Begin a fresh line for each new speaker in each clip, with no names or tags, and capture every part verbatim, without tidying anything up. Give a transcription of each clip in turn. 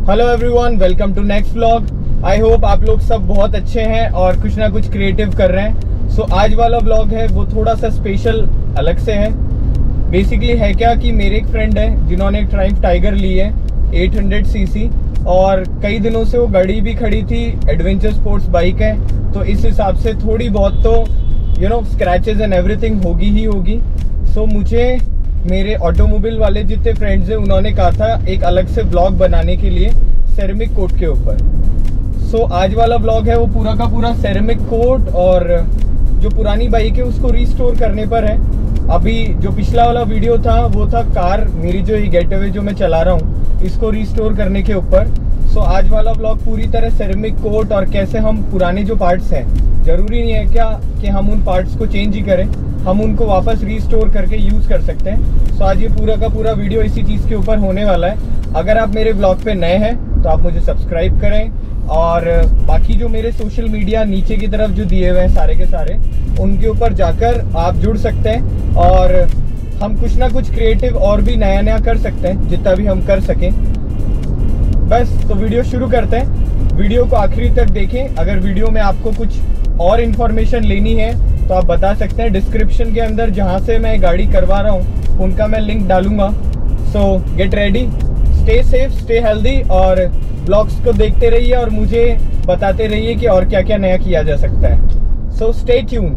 Hello everyone, welcome to next vlog. I hope आप लोग सब बहुत अच्छे हैं और कुछ ना कुछ क्रिएटिव कर रहे हैं। सो so, आज वाला व्लॉग है वो थोड़ा सा स्पेशल अलग से है। बेसिकली है क्या कि मेरे एक फ्रेंड है जिन्होंने ट्रायम्फ टाइगर ली है आठ सौ सीसी, और कई दिनों से वो गाड़ी भी खड़ी थी। एडवेंचर स्पोर्ट्स बाइक है, तो इस हिसाब से थोड़ी बहुत तो you know scratches and everything होगी ही होगी। सो so, मुझे मेरे ऑटोमोबाइल वाले जितने फ्रेंड्स हैं उन्होंने कहा था एक अलग से ब्लॉग बनाने के लिए सेरेमिक कोट के ऊपर। सो so, आज वाला ब्लॉग है वो पूरा का पूरा सेरेमिक कोट और जो पुरानी बाइक है उसको रिस्टोर करने पर है। अभी जो पिछला वाला वीडियो था वो था कार मेरी जो ये गेटअवे जो मैं चला रहा हूँ इसको रिस्टोर करने के ऊपर। सो so, आज वाला ब्लॉग पूरी तरह सेरेमिक कोट और कैसे हम पुराने जो पार्ट्स हैं, ज़रूरी नहीं है क्या कि हम उन पार्ट्स को चेंज ही करें, हम उनको वापस रीस्टोर करके यूज़ कर सकते हैं। सो आज ये पूरा का पूरा वीडियो इसी चीज़ के ऊपर होने वाला है। अगर आप मेरे ब्लॉग पे नए हैं तो आप मुझे सब्सक्राइब करें, और बाकी जो मेरे सोशल मीडिया नीचे की तरफ जो दिए हुए हैं सारे के सारे, उनके ऊपर जाकर आप जुड़ सकते हैं और हम कुछ ना कुछ क्रिएटिव और भी नया नया कर सकते हैं जितना भी हम कर सकें। बस तो वीडियो शुरू करते हैं। वीडियो को आखिरी तक देखें। अगर वीडियो में आपको कुछ और इन्फॉर्मेशन लेनी है तो आप बता सकते हैं। डिस्क्रिप्शन के अंदर जहां से मैं गाड़ी करवा रहा हूं उनका मैं लिंक डालूंगा। So get ready, stay safe, stay healthy, और ब्लॉग्स को देखते रहिए और मुझे बताते रहिए कि और क्या क्या नया किया जा सकता है। So stay tuned.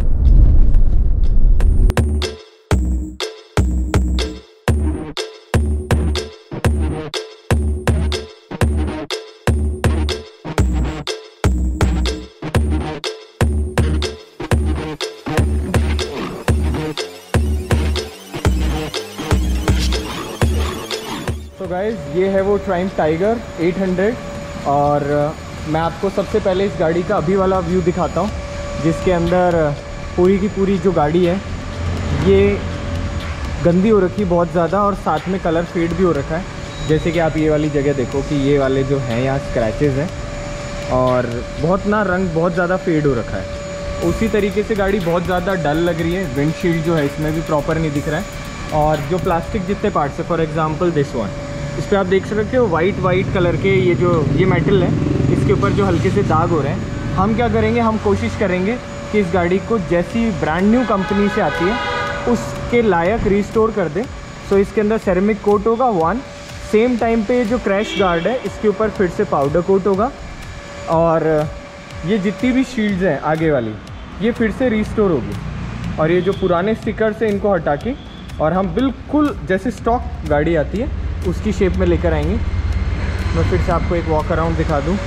तो गाइज ये है वो ट्रायम्फ टाइगर आठ सौ, और मैं आपको सबसे पहले इस गाड़ी का अभी वाला व्यू दिखाता हूँ, जिसके अंदर पूरी की पूरी जो गाड़ी है ये गंदी हो रखी बहुत ज़्यादा, और साथ में कलर फेड भी हो रखा है। जैसे कि आप ये वाली जगह देखो कि ये वाले जो हैं यहाँ स्क्रैचेस हैं, और बहुत ना रंग बहुत ज़्यादा फेड हो रखा है। उसी तरीके से गाड़ी बहुत ज़्यादा डल लग रही है। विंडशील्ड जो है इसमें भी प्रॉपर नहीं दिख रहा है, और जो प्लास्टिक जितने पार्ट्स है, फॉर एग्जांपल दिस वन, इस पर आप देख सकते हो वाइट वाइट कलर के ये जो ये मेटल है इसके ऊपर जो हल्के से दाग हो रहे हैं। हम क्या करेंगे, हम कोशिश करेंगे कि इस गाड़ी को जैसी ब्रांड न्यू कंपनी से आती है उसके लायक रिस्टोर कर दें। सो इसके अंदर सेरेमिक कोट होगा वन, सेम टाइम पे जो क्रैश गार्ड है इसके ऊपर फिर से पाउडर कोट होगा, और ये जितनी भी शील्ड्स हैं आगे वाली ये फिर से रिस्टोर होगी, और ये जो पुराने स्टिकर्स हैं इनको हटा के और हम बिल्कुल जैसे स्टॉक गाड़ी आती है उसकी शेप में लेकर आएंगे। मैं फिर से आपको एक वॉक अराउंड दिखा दूं।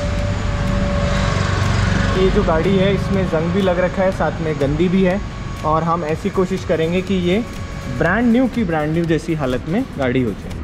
ये जो गाड़ी है इसमें जंग भी लग रखा है, साथ में गंदी भी है, और हम ऐसी कोशिश करेंगे कि ये ब्रांड न्यू की ब्रांड न्यू जैसी हालत में गाड़ी हो जाए।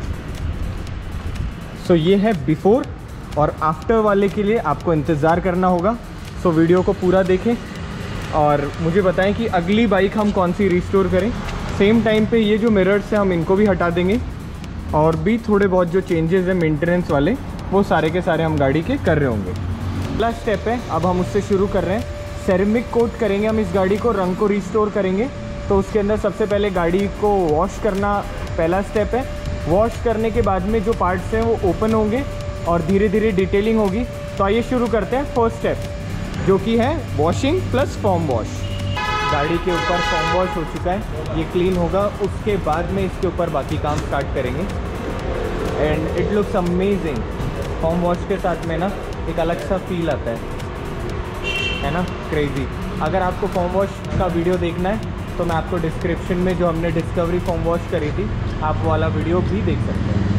सो ये है बिफोर, और आफ्टर वाले के लिए आपको इंतज़ार करना होगा। सो वीडियो को पूरा देखें और मुझे बताएं कि अगली बाइक हम कौन सी रिस्टोर करें। सेम टाइम पे ये जो मिरर्स हैं हम इनको भी हटा देंगे, और भी थोड़े बहुत जो चेंजेस हैं मेंटेनेंस वाले वो सारे के सारे हम गाड़ी के कर रहे होंगे। पहला स्टेप है, अब हम उससे शुरू कर रहे हैं। सेरेमिक कोट करेंगे हम इस गाड़ी को, रंग को रिस्टोर करेंगे। तो उसके अंदर सबसे पहले गाड़ी को वॉश करना पहला स्टेप है। वॉश करने के बाद में जो पार्ट्स हैं वो ओपन होंगे और धीरे धीरे डिटेलिंग होगी। तो आइए शुरू करते हैं फर्स्ट स्टेप, जो कि है वॉशिंग प्लस फॉर्म वॉश। गाड़ी के ऊपर फॉर्म वॉश हो चुका है, ये क्लीन होगा, उसके बाद में इसके ऊपर बाकी काम स्टार्ट करेंगे। And it looks amazing. Foam wash के साथ में ना एक अलग सा फील आता है है ना, क्रेजी। अगर आपको फॉर्म वॉश का वीडियो देखना है तो मैं आपको डिस्क्रिप्शन में जो हमने डिस्कवरी फॉर्म वॉश करी थी आप वो वाला वीडियो भी देख सकते हैं।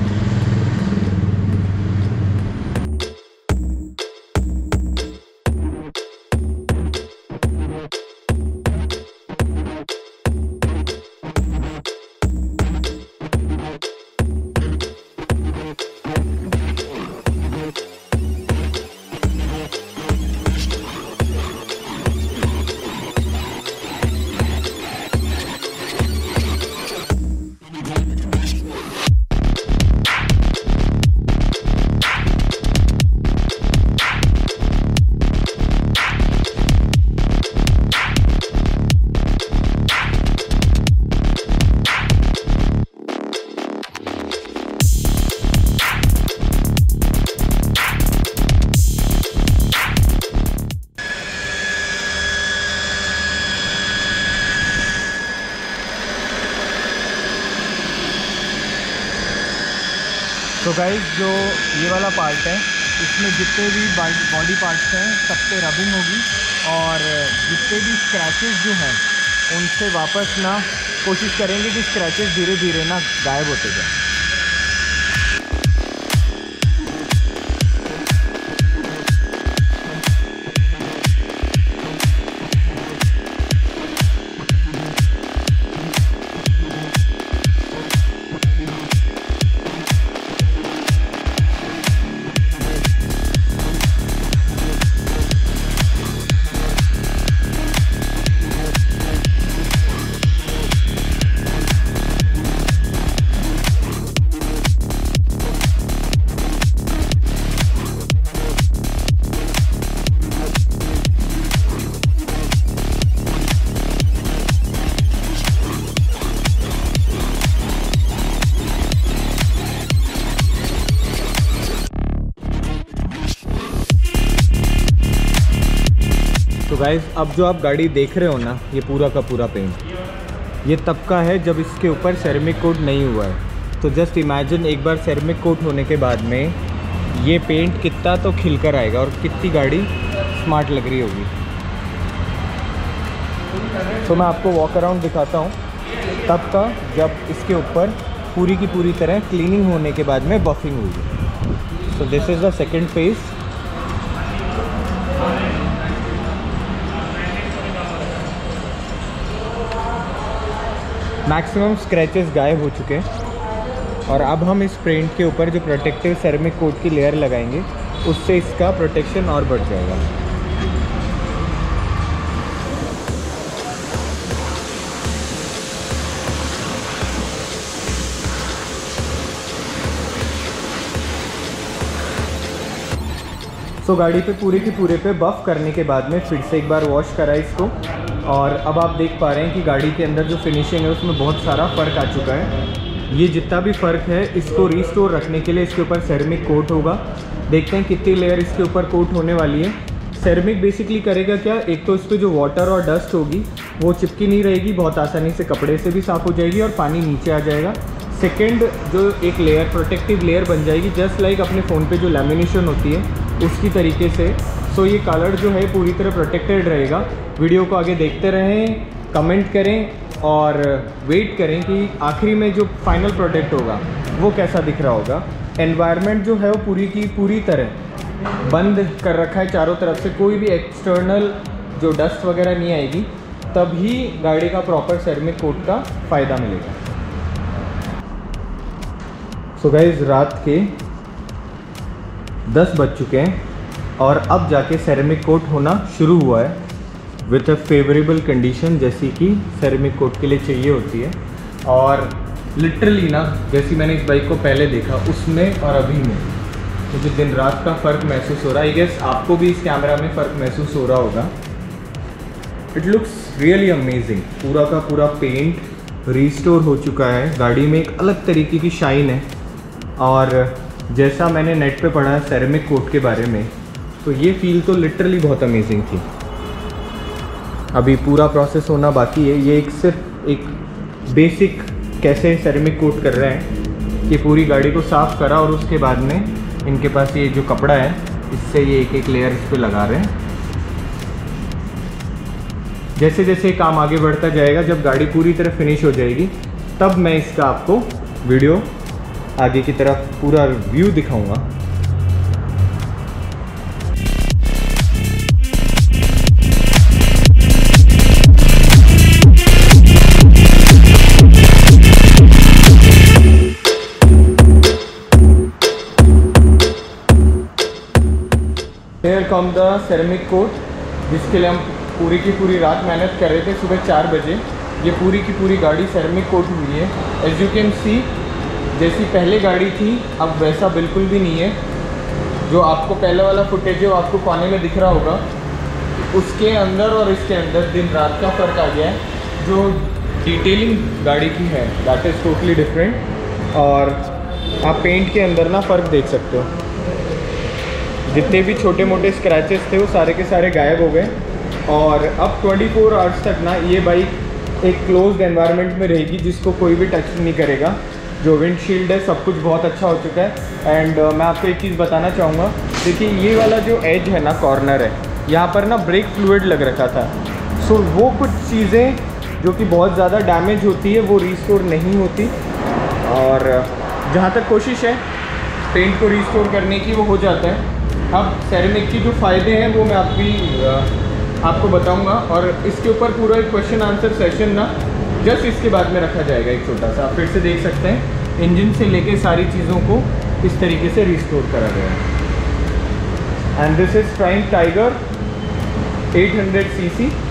तो गाइस जो ये वाला पार्ट है इसमें जितने भी बॉडी पार्ट्स हैं सब पे रबिंग होगी और जितने भी स्क्रैचेस जो हैं उनसे वापस ना कोशिश करेंगे कि स्क्रैचेस धीरे धीरे ना गायब होते जाएं। तो गाइस अब जो आप गाड़ी देख रहे हो ना, ये पूरा का पूरा पेंट ये तब का है जब इसके ऊपर सेरेमिक कोट नहीं हुआ है। तो जस्ट इमेजिन एक बार सेरेमिक कोट होने के बाद में ये पेंट कितना तो खिलकर आएगा और कितनी गाड़ी स्मार्ट लग रही होगी। तो मैं आपको वॉक अराउंड दिखाता हूँ तब का जब इसके ऊपर पूरी की पूरी तरह क्लीनिंग होने के बाद में बफिंग हुई है। So this is the second phase. Maximum scratches गायब हो चुके हैं और अब हम इस पेंट के ऊपर जो प्रोटेक्टिव सेरेमिक कोट की लेयर लगाएंगे उससे इसका प्रोटेक्शन और बढ़ जाएगा। तो गाड़ी पे पूरे के पूरे पे बफ करने के बाद में फिर से एक बार वॉश करा इसको और अब आप देख पा रहे हैं कि गाड़ी के अंदर जो फिनिशिंग है उसमें बहुत सारा फ़र्क आ चुका है। ये जितना भी फ़र्क है इसको रिस्टोर रखने के लिए इसके ऊपर सेरेमिक कोट होगा। देखते हैं कितनी लेयर इसके ऊपर कोट होने वाली है। सेरेमिक बेसिकली करेगा क्या, एक तो इस पर जो वाटर और डस्ट होगी वो चिपकी नहीं रहेगी, बहुत आसानी से कपड़े से भी साफ़ हो जाएगी और पानी नीचे आ जाएगा। सेकेंड जो एक लेयर प्रोटेक्टिव लेयर बन जाएगी जस्ट लाइक अपने फ़ोन पे जो लैमिनेशन होती है उसकी तरीके से। सो ये कलर जो है पूरी तरह प्रोटेक्टेड रहेगा। वीडियो को आगे देखते रहें, कमेंट करें और वेट करें कि आखिरी में जो फाइनल प्रोडक्ट होगा वो कैसा दिख रहा होगा। एनवायरनमेंट जो है वो पूरी की पूरी तरह बंद कर रखा है चारों तरफ से, कोई भी एक्सटर्नल जो डस्ट वगैरह नहीं आएगी, तभी गाड़ी का प्रॉपर सेरेमिक कोट का फ़ायदा मिलेगा। सो गाइस रात के दस बज चुके हैं और अब जाके सेरेमिक कोट होना शुरू हुआ है विथ अ फेवरेबल कंडीशन जैसी कि सेरेमिक कोट के लिए चाहिए होती है। और लिटरली ना जैसी मैंने इस बाइक को पहले देखा उसमें और अभी में मुझे दिन रात का फ़र्क महसूस हो रहा है। आई गेस आपको भी इस कैमरा में फ़र्क महसूस हो रहा होगा। It looks really amazing. पूरा का पूरा पेंट रिस्टोर हो चुका है, गाड़ी में एक अलग तरीके की शाइन है। और जैसा मैंने नेट पे पढ़ा है सेरेमिक कोट के बारे में, तो ये फील तो लिटरली बहुत अमेजिंग थी। अभी पूरा प्रोसेस होना बाकी है। ये एक सिर्फ एक बेसिक कैसे सेरेमिक कोट कर रहे हैं कि पूरी गाड़ी को साफ़ करा और उसके बाद में इनके पास ये जो कपड़ा है इससे ये एक एक लेयर इस पर लगा रहे हैं। जैसे जैसे काम आगे बढ़ता जाएगा, जब गाड़ी पूरी तरह फिनिश हो जाएगी तब मैं इसका आपको वीडियो आगे की तरफ पूरा व्यू दिखाऊंगा। Here come the ceramic coat, जिसके लिए हम पूरी की पूरी रात मेहनत कर रहे थे। सुबह चार बजे ये पूरी की पूरी गाड़ी सेरेमिक कोट हुई है। एज यू कैन सी जैसी पहले गाड़ी थी अब वैसा बिल्कुल भी नहीं है। जो आपको पहले वाला फुटेज है वो आपको कोने में दिख रहा होगा, उसके अंदर और इसके अंदर दिन रात का फ़र्क आ गया है। जो डिटेलिंग गाड़ी की है दैट इज़ टोटली डिफरेंट। और आप पेंट के अंदर ना फ़र्क देख सकते हो, जितने भी छोटे मोटे स्क्रैचेस थे वो सारे के सारे गायब हो गए। और अब चौबीस आवर्स तक ना ये बाइक एक क्लोज्ड एनवायरनमेंट में रहेगी जिसको कोई भी टच नहीं करेगा। जो विंडशील्ड है सब कुछ बहुत अच्छा हो चुका है। एंड uh, मैं आपको एक चीज़ बताना चाहूँगा, देखिए ये वाला जो एज है ना, कॉर्नर है, यहाँ पर ना ब्रेक फ्लूइड लग रखा था। सो so, वो कुछ चीज़ें जो कि बहुत ज़्यादा डैमेज होती है वो रिस्टोर नहीं होती, और जहाँ तक कोशिश है पेंट को रिस्टोर करने की वो हो जाता है। अब सेरेमिक की जो फ़ायदे हैं वो मैं आपकी आपको बताऊंगा, और इसके ऊपर पूरा एक क्वेश्चन आंसर सेशन ना जस्ट इसके बाद में रखा जाएगा एक छोटा सा। आप फिर से देख सकते हैं इंजन से लेके सारी चीज़ों को इस तरीके से रिस्टोर करा गया है। And this is triumph tiger eight hundred C C